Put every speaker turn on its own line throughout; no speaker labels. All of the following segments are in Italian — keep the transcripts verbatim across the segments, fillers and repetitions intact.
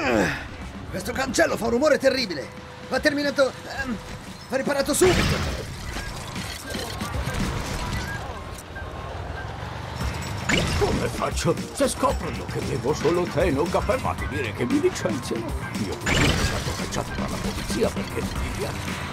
Questo cancello fa un rumore terribile. Va terminato... ehm, va riparato subito.
Come faccio? Se scoprono che bevo solo tè e non caffè, va a finire che mi licenziano. Io sono stato cacciato dalla polizia perché non mi piace.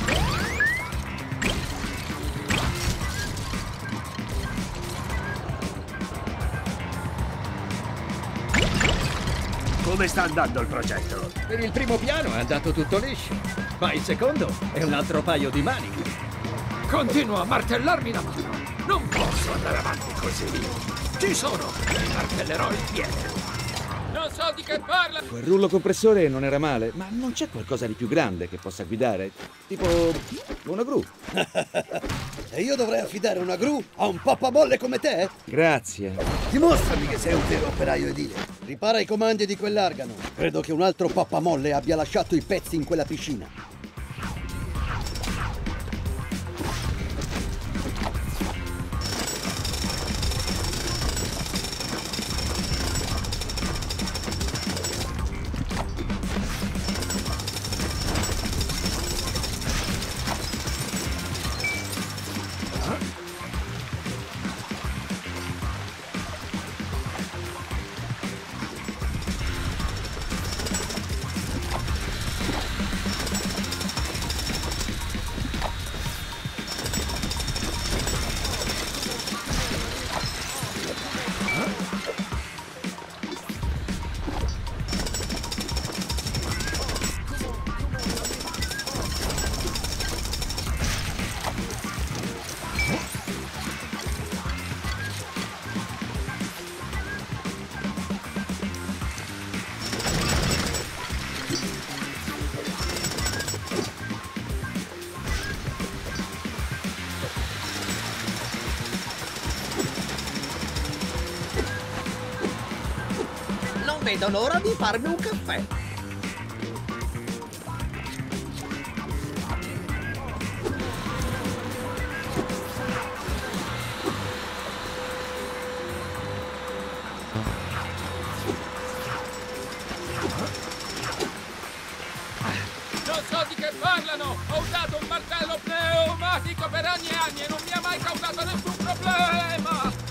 Come sta andando il progetto?
Per il primo piano è andato tutto liscio, ma il secondo è un altro paio di maniche.
Continua a martellarmi la mano. Non posso andare avanti così. Ci sono. Mi martellerò il piede. Non so di che parla.
Quel rullo compressore non era male, ma non c'è qualcosa di più grande che possa guidare? Tipo una gru.
E io dovrei affidare una gru a un pappamolle come te?
Grazie.
Dimostrami che sei un vero operaio edile. Ripara i comandi di quell'argano. Credo che un altro pappamolle abbia lasciato i pezzi in quella piscina.
Non vedo l'ora di farmi un caffè.
Non so di che parlano. Ho usato un martello pneumatico per anni e anni e non mi ha mai causato nessun problema.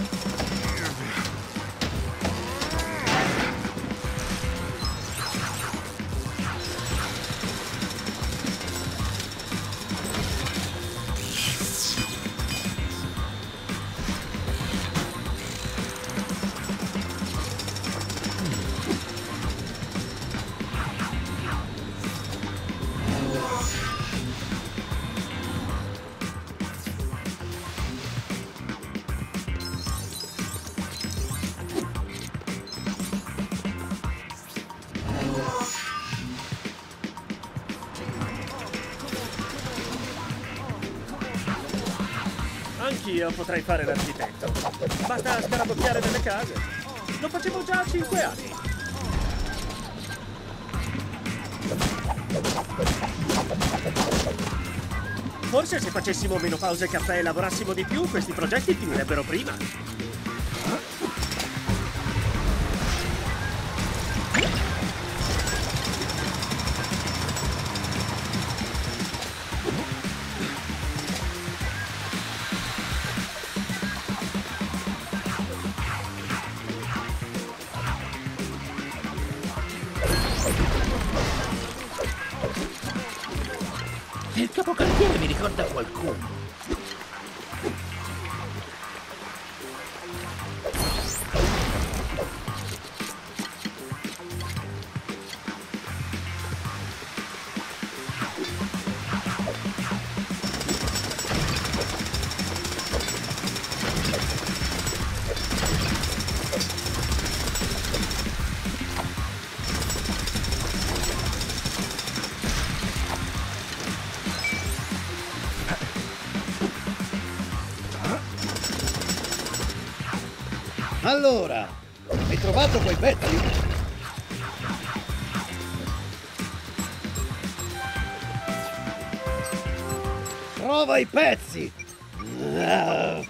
Anch'io potrei fare l'architetto. Basta scarabocchiare nelle case. Lo facevo già a cinque anni. Forse se facessimo meno pause caffè e lavorassimo di più, questi progetti finirebbero prima.
Il capocantiere mi ricorda qualcuno.
Allora, hai trovato quei pezzi? Trova i pezzi! Ah.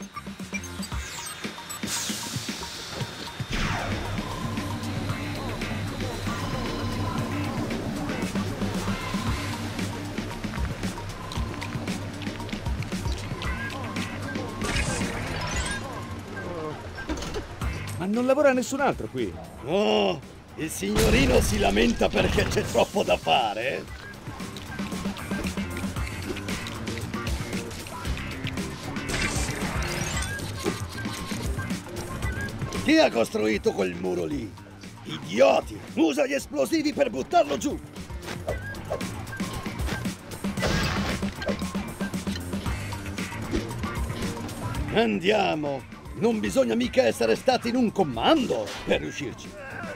Ma non lavora nessun altro qui.
Oh, il signorino si lamenta perché c'è troppo da fare? Chi ha costruito quel muro lì? Idioti! Usa gli esplosivi per buttarlo giù! Andiamo! Non bisogna mica essere stati in un comando per riuscirci!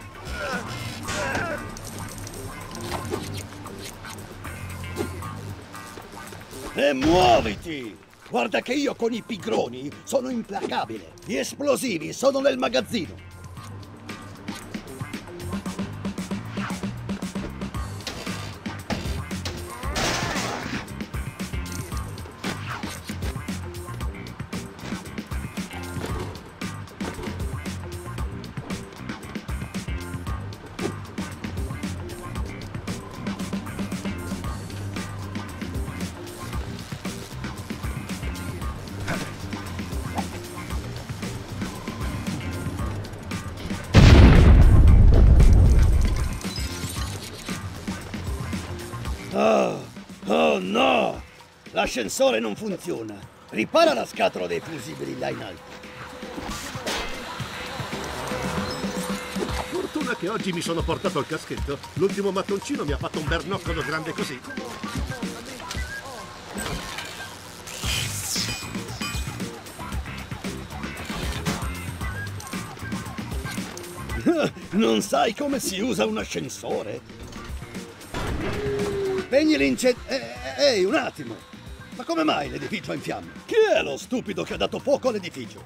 E muoviti! Guarda che io con i pigroni sono implacabile! Gli esplosivi sono nel magazzino! Oh, oh no! L'ascensore non funziona. Ripara la scatola dei fusibili là in alto.
Fortuna che oggi mi sono portato il caschetto. L'ultimo mattoncino mi ha fatto un bernoccolo grande così.
Non sai come si usa un ascensore? Spegni l'incen... Ehi, un attimo! Ma come mai l'edificio è in fiamme? Chi è lo stupido che ha dato fuoco all'edificio?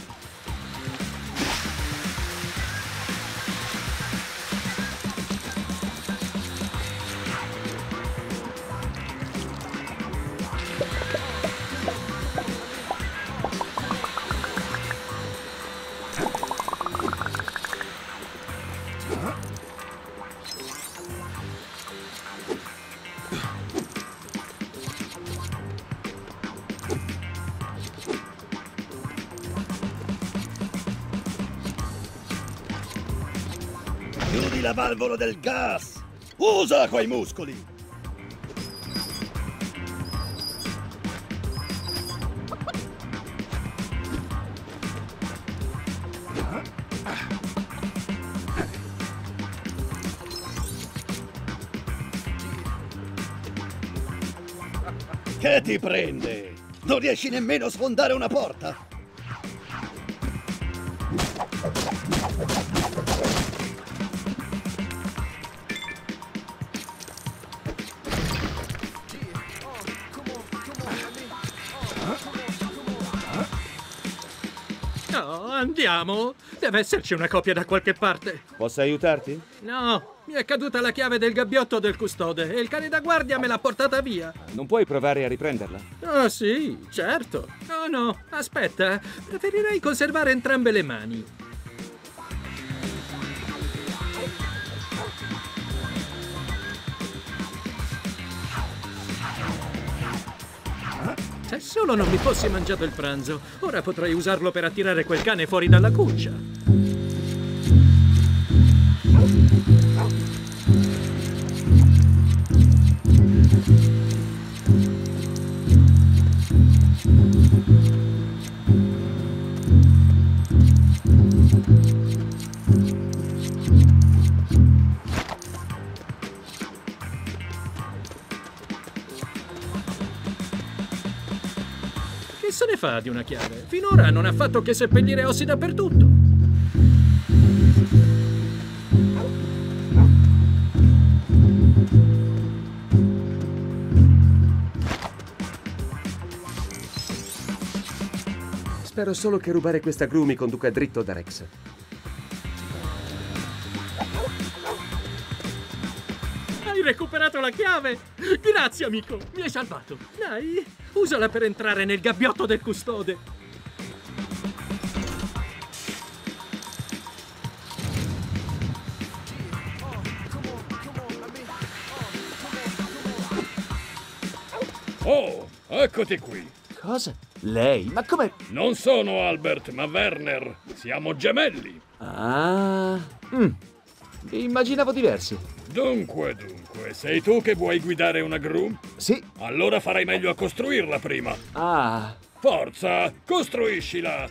Chiudi la valvola del gas! Usa quei muscoli! Che ti prende? Non riesci nemmeno a sfondare una porta?
No, andiamo! Deve esserci una copia da qualche parte.
Posso aiutarti?
No, mi è caduta la chiave del gabbiotto del custode e il cane da guardia me l'ha portata via.
Non puoi provare a riprenderla?
Oh sì, certo. Oh no, aspetta, preferirei conservare entrambe le mani. Se solo non mi fossi mangiato il pranzo, ora potrei usarlo per attirare quel cane fuori dalla cuccia. Che se ne fa di una chiave? Finora non ha fatto che seppellire ossi dappertutto.
Spero solo che rubare questa gru mi conduca dritto da Rex.
Hai recuperato la chiave? Grazie, amico, mi hai salvato. Dai, usala per entrare nel gabbiotto del custode.
Oh, eccoti qui.
Cosa? Lei? Ma come...
Non sono Albert, ma Werner. Siamo gemelli.
Ah... Mm. Immaginavo diversi.
Dunque, dunque, sei tu che vuoi guidare una gru?
Sì.
Allora farai meglio a costruirla prima.
Ah...
Forza, costruiscila!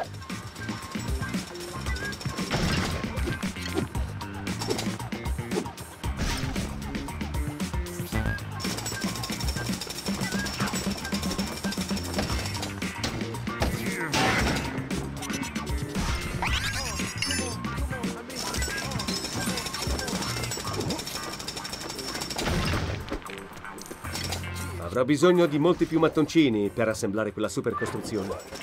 Avrò bisogno di molti più mattoncini per assemblare quella super costruzione.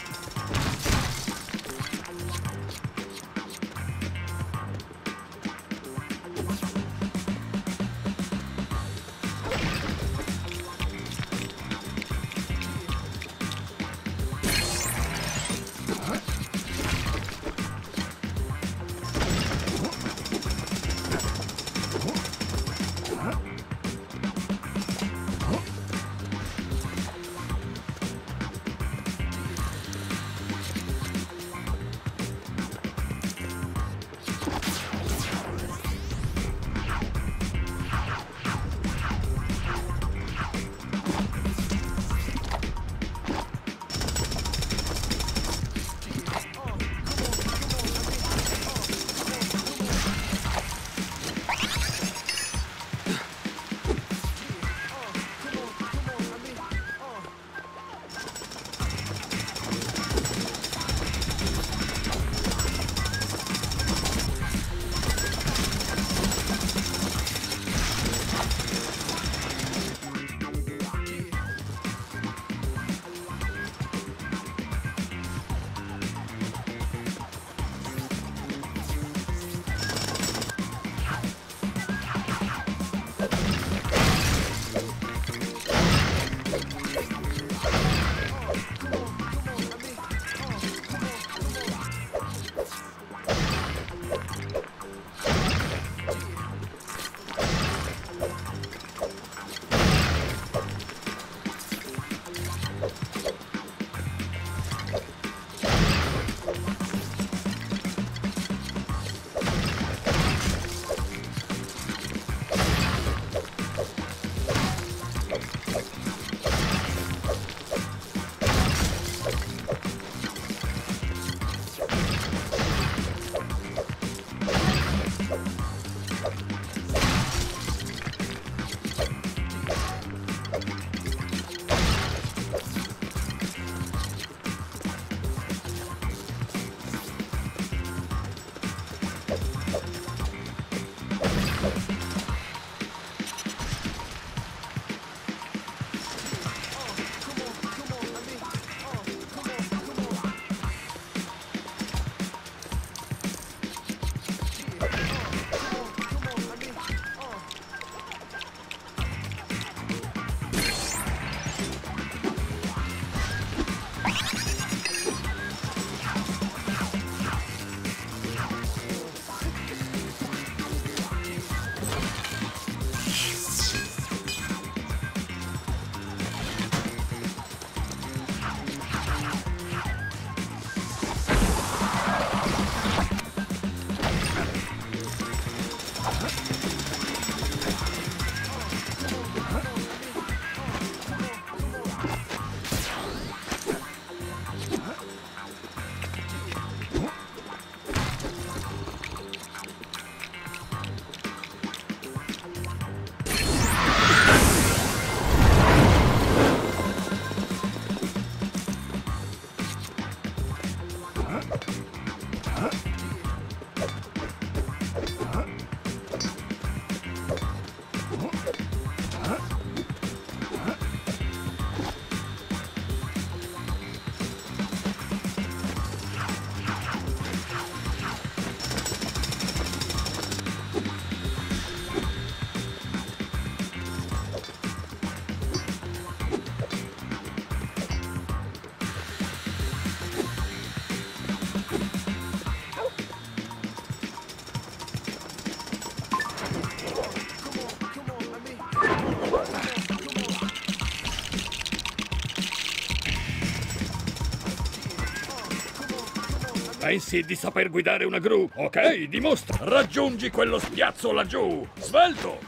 Pensi di saper guidare una gru? Ok, dimostra! Raggiungi quello spiazzo laggiù! Svelto!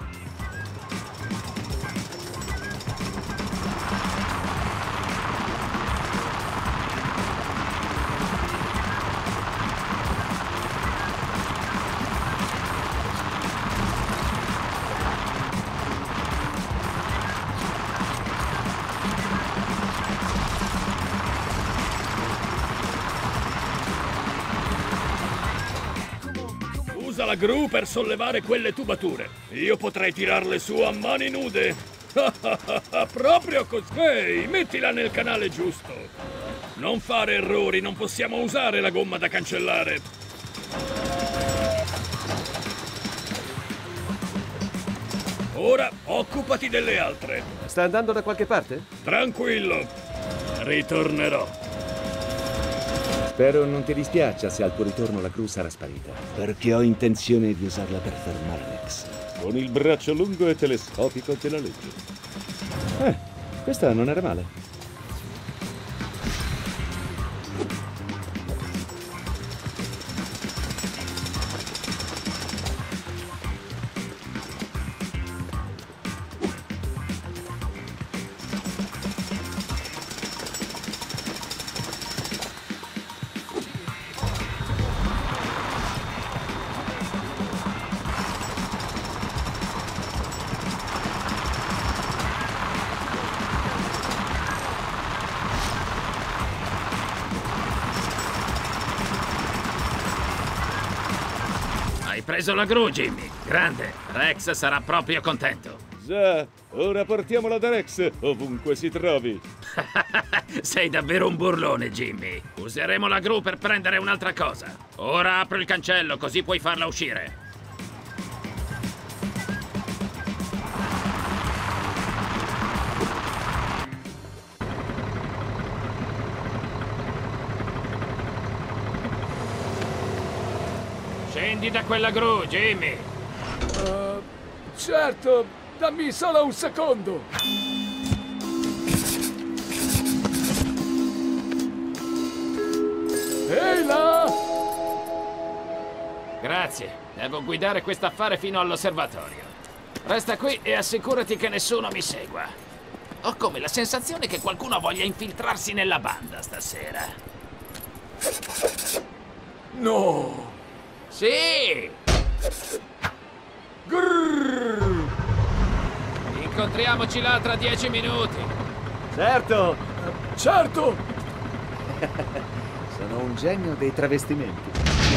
Usa la gru per sollevare quelle tubature. Io potrei tirarle su a mani nude. Proprio così. Ehi, mettila nel canale giusto. Non fare errori, non possiamo usare la gomma da cancellare. Ora occupati delle altre.
Sta andando da qualche parte?
Tranquillo. Ritornerò.
Spero non ti dispiaccia se al tuo ritorno la gru sarà sparita, perché ho intenzione di usarla per fermare Rex.
Con il braccio lungo e telescopico te la leggo.
Eh, questa non era male.
Hai preso la gru, Jimmy. Grande. Rex sarà proprio contento.
Già, ora portiamola da Rex, ovunque si trovi.
Sei davvero un burlone, Jimmy. Useremo la gru per prendere un'altra cosa. Ora apro il cancello, così puoi farla uscire. Scendi da quella gru, Jimmy.
Uh, certo, dammi solo un secondo. Ehi là!
Grazie. Devo guidare quest'affare fino all'osservatorio. Resta qui e assicurati che nessuno mi segua. Ho come la sensazione che qualcuno voglia infiltrarsi nella banda stasera.
No!
Sì!
Grrr.
Incontriamoci là tra dieci minuti.
Certo!
Certo!
Sono un genio dei travestimenti.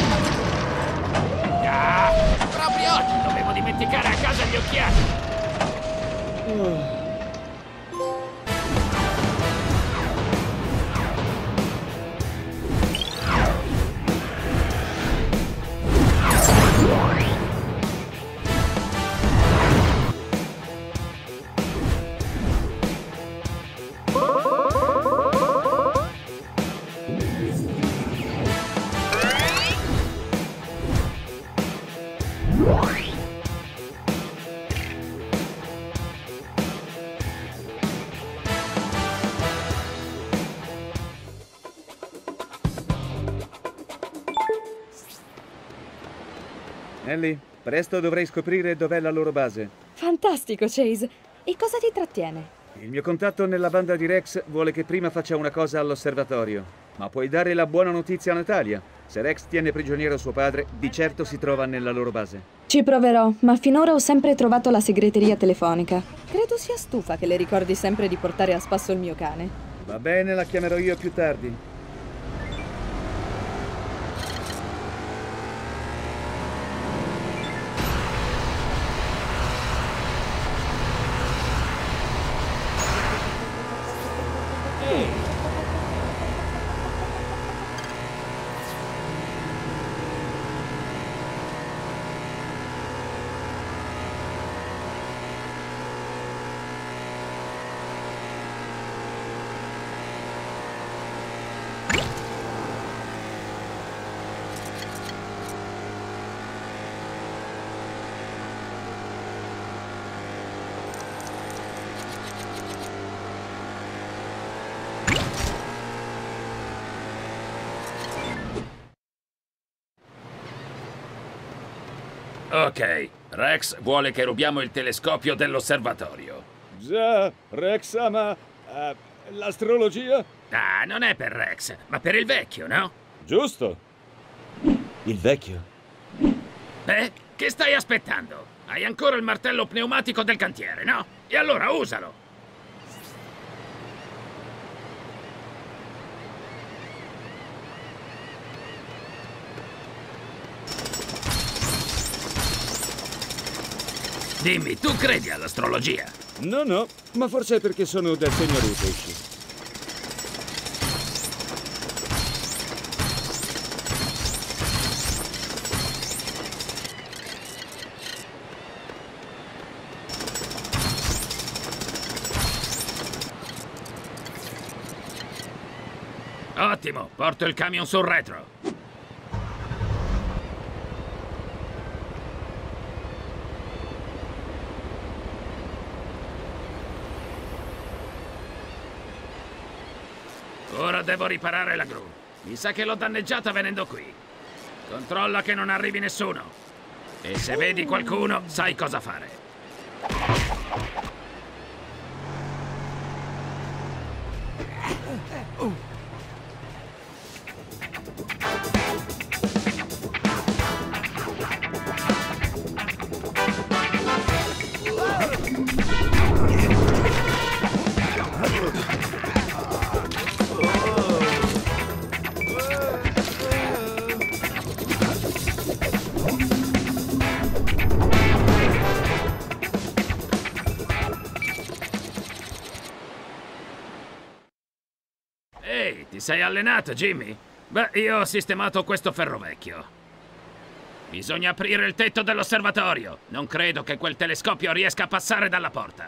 Ah, proprio oggi dovevo dimenticare a casa gli occhiali.
Oh. Ellie, presto dovrei scoprire dov'è la loro base.
Fantastico, Chase. E cosa ti trattiene?
Il mio contatto nella banda di Rex vuole che prima faccia una cosa all'osservatorio. Ma puoi dare la buona notizia a Natalia. Se Rex tiene prigioniero suo padre, di certo si trova nella loro base.
Ci proverò, ma finora ho sempre trovato la segreteria telefonica. Credo sia stufa che le ricordi sempre di portare a spasso il mio cane.
Va bene, la chiamerò io più tardi.
Ok, Rex vuole che rubiamo il telescopio dell'osservatorio.
Già, Rex ama uh, l'astrologia?
Ah, non è per Rex, ma per il vecchio, no?
Giusto. Il vecchio?
Beh, che stai aspettando? Hai ancora il martello pneumatico del cantiere, no? E allora usalo! Dimmi, tu credi all'astrologia?
No, no, ma forse è perché sono del segno dei pesci.
Ottimo, porto il camion sul retro. Ora devo riparare la gru. Mi sa che l'ho danneggiata venendo qui. Controlla che non arrivi nessuno. E se vedi qualcuno, sai cosa fare. Ehi, ti sei allenato, Jimmy? Beh, io ho sistemato questo ferro vecchio. Bisogna aprire il tetto dell'osservatorio. Non credo che quel telescopio riesca a passare dalla porta.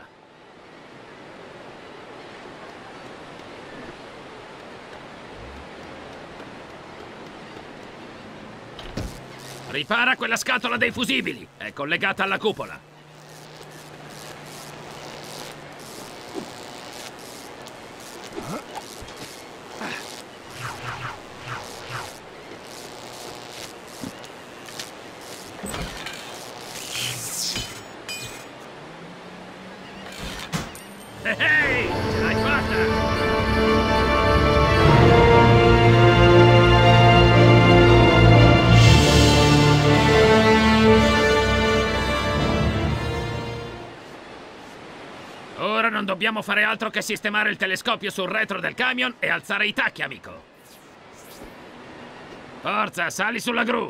Ripara quella scatola dei fusibili. È collegata alla cupola. Ehi, ce l'hai fatta! Ora non dobbiamo fare altro che sistemare il telescopio sul retro del camion e alzare i tacchi, amico. Forza, sali sulla gru!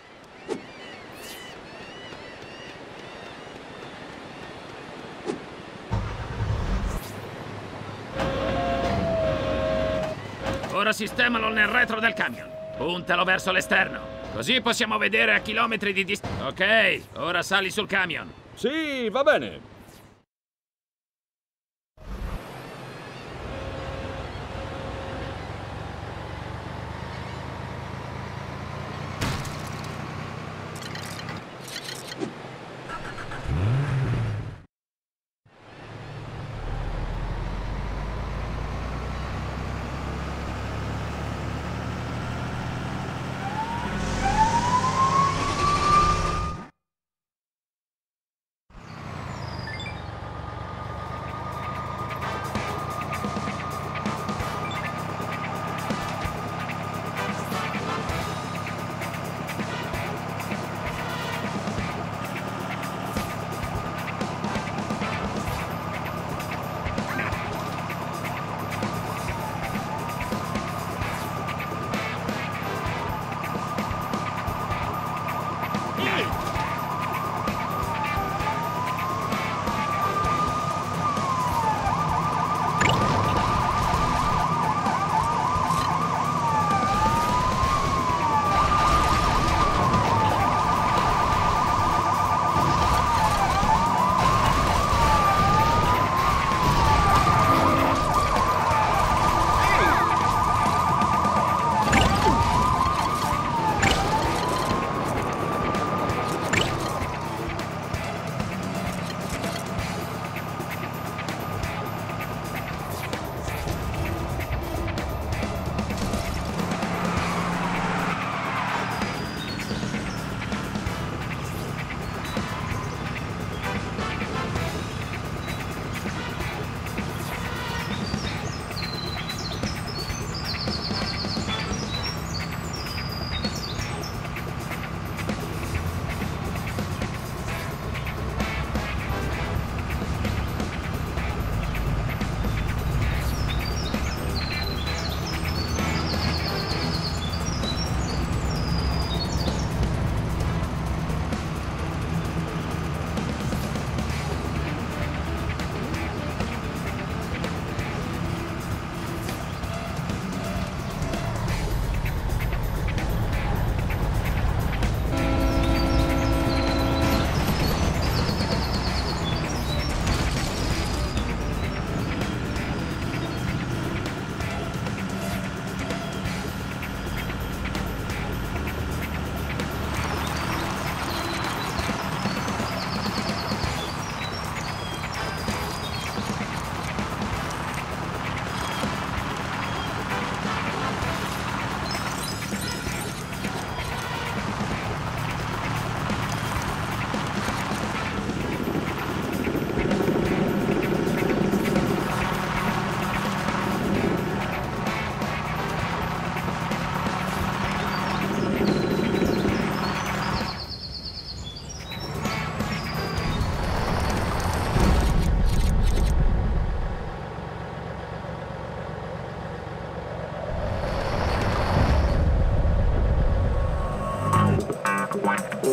Ora sistemalo nel retro del camion. Puntalo verso l'esterno. Così possiamo vedere a chilometri di distanza. Ok, ora sali sul camion.
Sì, va bene.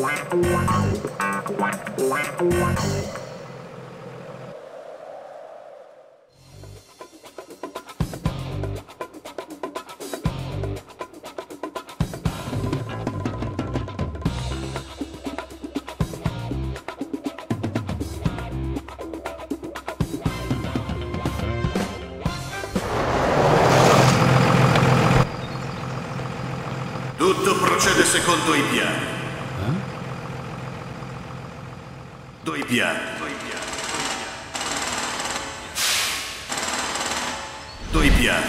Tutto procede secondo i piani.
Eh?
Doi piani. Doi piani.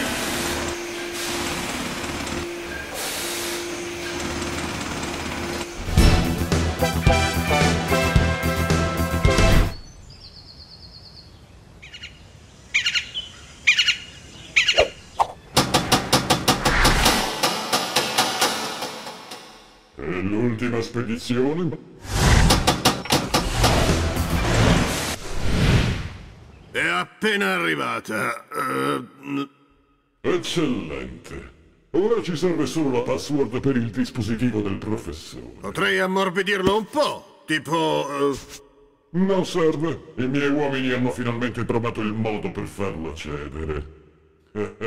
È l'ultima spedizione?
È appena arrivata. Uh...
Eccellente. Ora ci serve solo la password per il dispositivo del professore.
Potrei ammorbidirlo un po', tipo... Uh...
Non serve. I miei uomini hanno finalmente trovato il modo per farlo cedere.
Uh...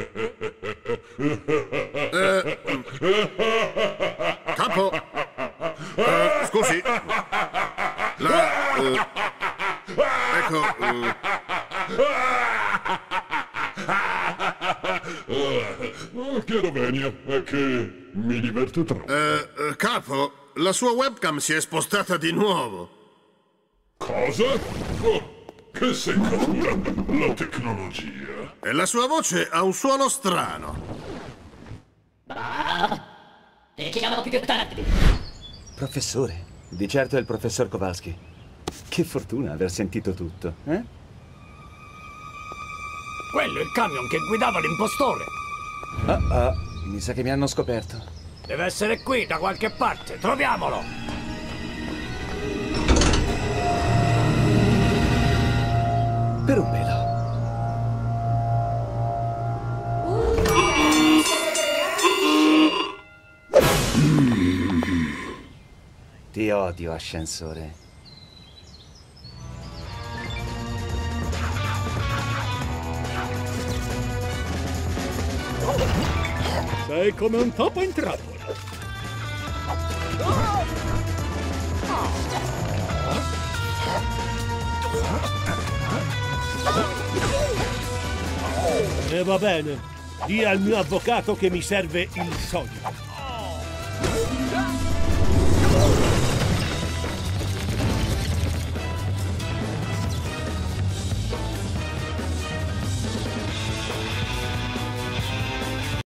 Capo! Uh, scusi. La... Uh... Ecco... Uh...
Oh, chiedo venia, è che mi diverte troppo.
Uh, uh, capo, la sua webcam si è spostata di nuovo.
Cosa? Oh, che seccatura! La tecnologia.
E la sua voce ha un suono strano.
Ti chiamano più tardi.
Professore, di certo è il professor Kowalski. Che fortuna aver sentito tutto, eh?
Quello è il camion che guidava l'impostore.
Oh, oh, mi sa che mi hanno scoperto.
Deve essere qui, da qualche parte. Troviamolo!
Per un pelo. Ti odio, ascensore.
Sei come un topo in trappola. E va bene. Dì al mio avvocato che mi serve il sodio.